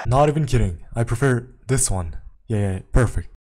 Not even kidding. I prefer this one. Yeah, perfect.